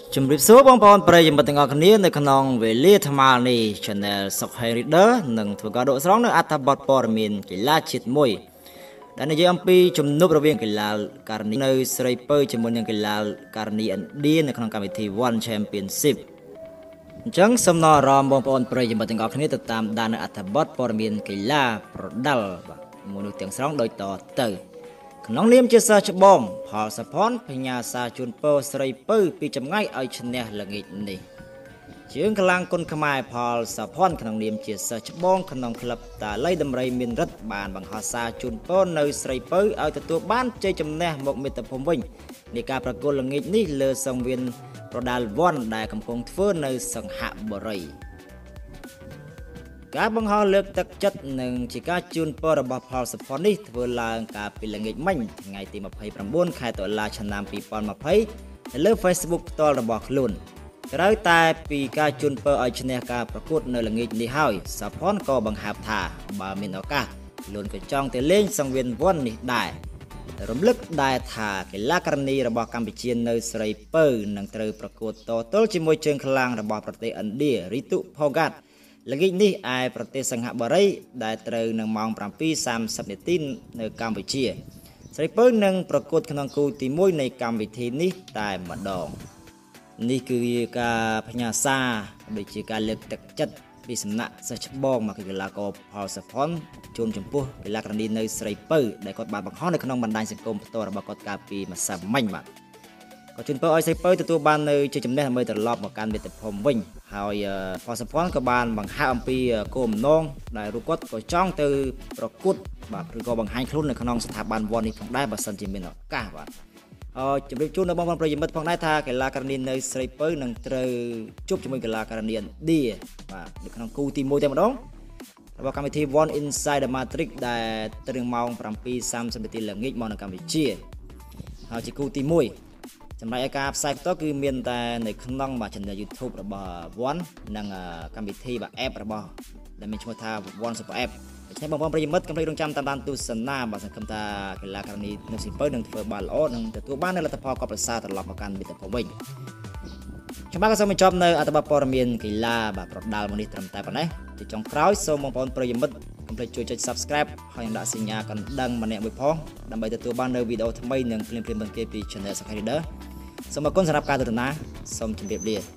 ជំរាបសួរបងប្អូនប្រិយមិត្តទាំងអស់គ្នានៅក្នុងវេលាថ្មនេះ Channel SokhengReader នឹងធ្វើការដកស្រង់នៅអត្ថបទព័ត៌មានកីឡាជាតិមួយដែលនិយាយអំពីជំនួបរវាងកីឡាករនីនៅស្រីពៅជាមួយនឹងកីឡាករនីឥណ្ឌានៅក្នុងកម្មវិធី One Championship អញ្ចឹងសូមណរអារម្មណ៍បងប្អូនប្រិយមិត្តទាំងអស់គ្នាទៅតាមដាននៅអត្ថបទព័ត៌មានកីឡាប្រដាល់មួយនោះទាំងស្រុងដូចតទៅក្នុងនាមជាសិស្សច្បងផលសផនបញ្ញាសាជូនពរស្រីពៅពីចម្ងាយឲ្យឈ្នះល្ងាចនេះជើងកម្លាំងគុណខ្មែរផលសផនក្នុងនាមជាសិស្សច្បងក្នុងក្លឹបតាល័យដំរីមានរិទ្ធបានបង្ហោះសារជូនពរនៅស្រីពៅឲ្យទទួលបានជ័យជំនះមកមាតុភូមិវិញនៃការប្រកួតល្ងាចនេះលើសង្វៀនប្រដាល់វ័នដែលកំពុងធ្វើនៅសង្ហបុរីការបង្ហោះលើកទឹកចិត្តនិងជាការជូនពររបស់ផលសផននេះធ្វើឡើងកាលពីល្ងាចមិញថ្ងៃទី29ខែតុលាឆ្នាំ2020នៅលើ Facebook ផ្ទាល់របស់ខ្លួនក្រៅតែពីការជូនពរឲ្យឈ្នះការប្រកួតនៅល្ងាចនេះហើយសផនក៏បង្ហាប់ថាបើមានឱកាសខ្លួនក៏ចង់ទៅលេងសង្វៀនវ័ននេះដែររំលឹកដែរថាកីឡាករនីរបស់កម្ពុជានៅស្រីពៅនឹងត្រូវប្រកួតតទល់ជាមួយជើងខ្លាំងរបស់ប្រទេសឥណ្ឌា Ritu Phogatល្ងាចនេះឯប្រទេសសង្ហបុរីដែលត្រូវនឹងម៉ោង 7:30 នាទីនៅកម្ពុជាស្រីពៅនឹងប្រកួតក្នុងគូទី1នៃកម្មវិធីនេះតែម្ដងនេះគឺការផ្ញើសារដូចជាការលើកទឹកចិត្តពីសំណាក់សិស្សច្បងមកកីឡាករផលសផនជូនចំពោះកីឡាករនីនៅស្រីពៅដែលគាត់បានបង្ហោះនៅក្នុងបណ្ដាញសង្គមផ្ទាល់របស់គាត់កាលពីម្សិលមិញបាទក៏ជូនពរឲ្យស្រីពៅទទួលបាននៅជ័យជំនះដើម្បីត្រឡប់មកកាន់មាតុភូមិវិញហើយផលសផនក៏បានបង្ហាញអំពីគោលបំណងដែលរូបគាត់ក៏ចង់ទៅប្រកួតបាទឬក៏បង្ហាញខ្លួននៅក្នុងស្ថាប័នវ័ននេះផងដែរបើសិនជាមានឱកាសបាទជម្រាបជូនដល់បងប្អូនប្រិយមិត្តផងដែរថាកីឡាករនីនៅស្រីពៅនឹងត្រូវជួបជាមួយកីឡាករនីឥណ្ឌាបាទនៅក្នុងគូទី1តែម្ដងរបស់កម្មវិធី One Inside the Matrix ដែលត្រឹមម៉ោង 7:30 នាទីល្ងាចមកនៅកម្ពុជាហើយជាគូទី1ចំណែកឯការផ្សាយបន្តគឺមានតែនៅក្នុងchannel YouTube របស់ One និងកម្មវិធីapp របស់ដែលមានឈ្មោះថា One Super App ដូច្នេះបងប្អូនប្រិយមិត្តកុំភ្លេចរងចាំតាមដានទស្សនាបាទសង្ឃឹមថាកីឡាករនីនៅស្រីពៅនឹងធ្វើបានល្អនិងទទួលបាននូវលទ្ធផលកប់ប្រសើរត្រឡប់មកកាន់មាតុភូមិវិញខ្ញុំបាទក៏សូមបញ្ចប់នៅអត្ថបទព័ត៌មានកីឡាបាទប្រដាល់មួយនេះត្រឹមតែប៉ុណ្ណេះជាចុងក្រោយសូមបងប្អូនប្រិយមិត្តកុំភ្លេចជួយចុច Subscribe ហើយនឹងដាក់សញ្ញាកណ្ដឹងម្នាក់មួយផងដើម្បីទទួលបាននូវវីដេអូថ្មីនិងភ្លាមៗបន្ទាប់ពី Channel SokhengReader សូមអរគុណសម្រាប់ការទស្សនាសូមជម្រាបលា